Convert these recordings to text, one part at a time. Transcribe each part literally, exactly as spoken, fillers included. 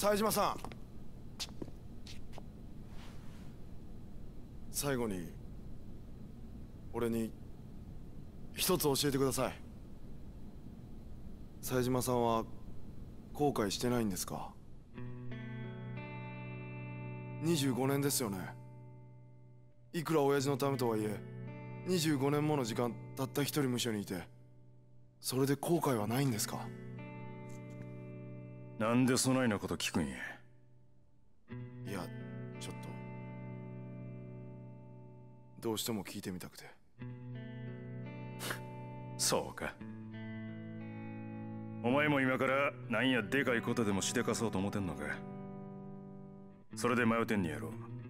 冴島さん、最後に俺に一つ教えてください。冴島さんは後悔してないんですか？にじゅうごねんですよね。いくら親父のためとはいえにじゅうごねんもの時間たった一人無所にいて、それで後悔はないんですか？ なんでそないなこと聞くんや。 いや、ちょっとどうしても聞いてみたくて。 そうか。お前も今からなんやでかいことでもしでかそうと思ってんのか。それで迷ってんねやろ。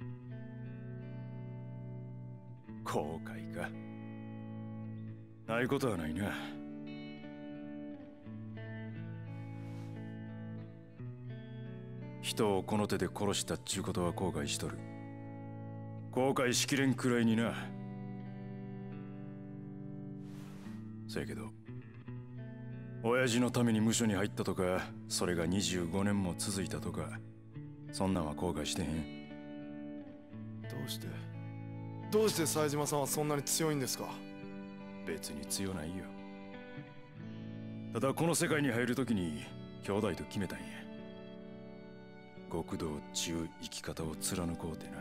後悔か。ないことはないな。人をこの手で殺したっちゅうことは後悔しとる。後悔しきれんくらいにな。そやけど親父のために無所に入ったとか、それがにじゅうごねんも続いたとか、そんなんは後悔してへん。 どうしてどうして冴島さんはそんなに強いんですか？ 別に強ないよ。ただこの世界に入るときに兄弟と決めたんや。極道っちゅう生き方を貫こうてな。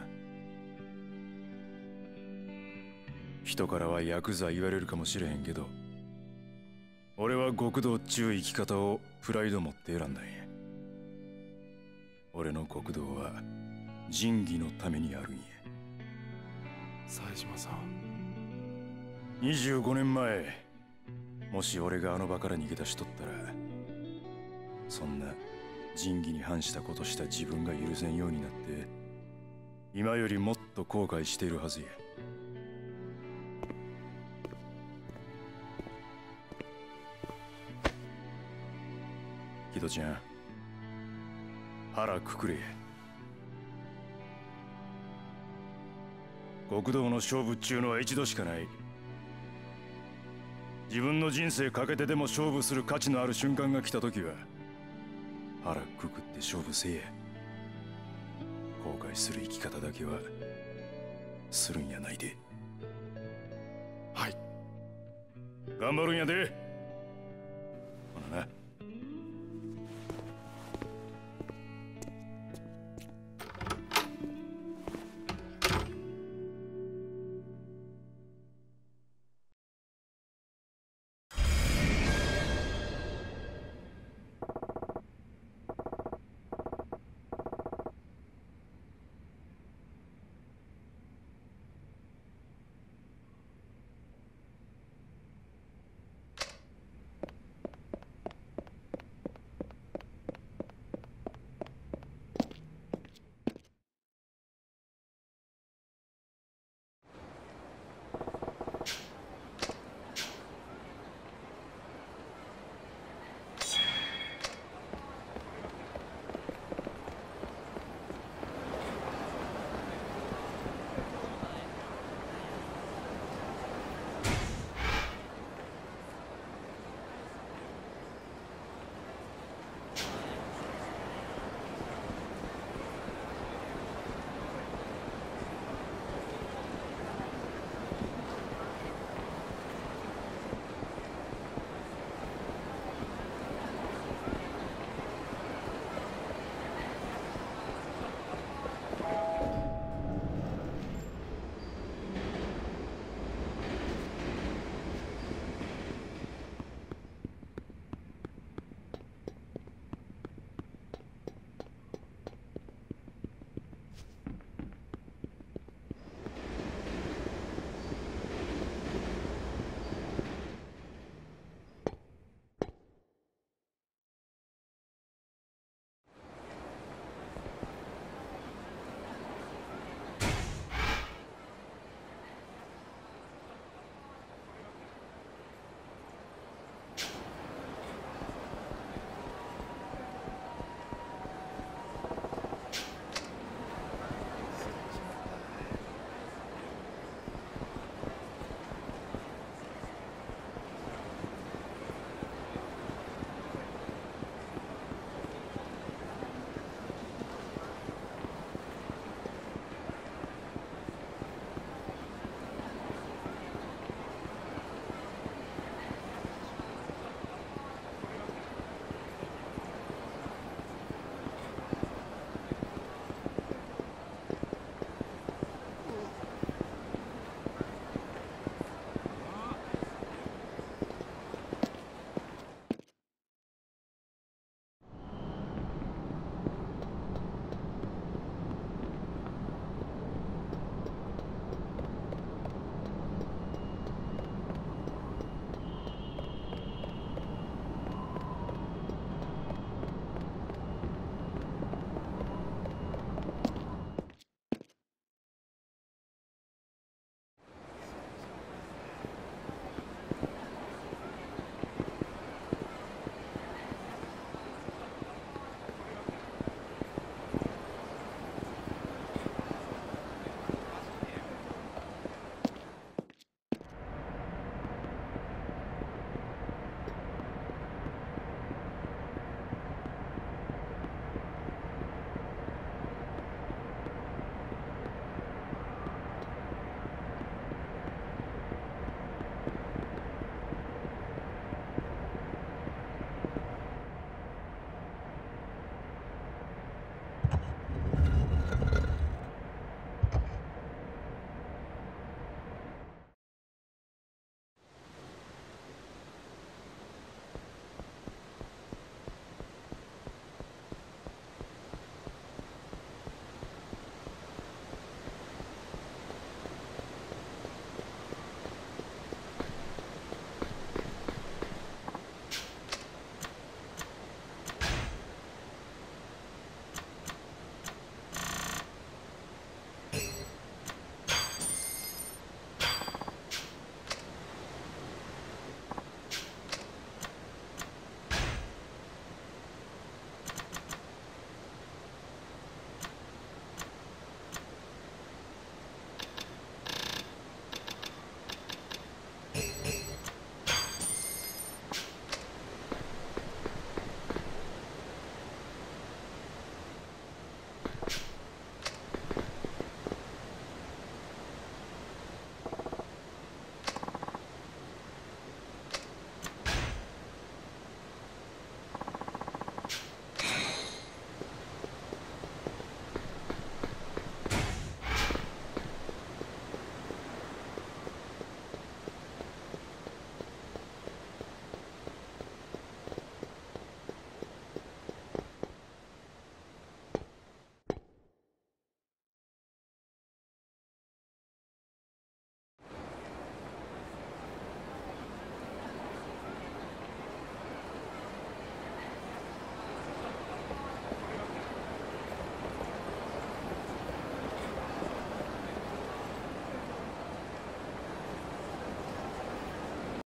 人からはヤクザ言われるかもしれへんけど、俺は極道っちゅう生き方をプライド持って選んだんや。俺の極道は仁義のためにあるんや。 冴島さん、 にじゅうごねんまえ、もし俺があの場から逃げ出しとったら、そんな仁義に反したことした自分が許せんようになって、今よりもっと後悔しているはずや。木戸ちゃん、腹くくれ。極道の勝負っちゅうのは一度しかない。自分の人生かけてでも勝負する価値のある瞬間が来た時は、腹くくって勝負せえや。後悔する生き方だけはするんやないで。 はい、 頑張るんやで。ほなな。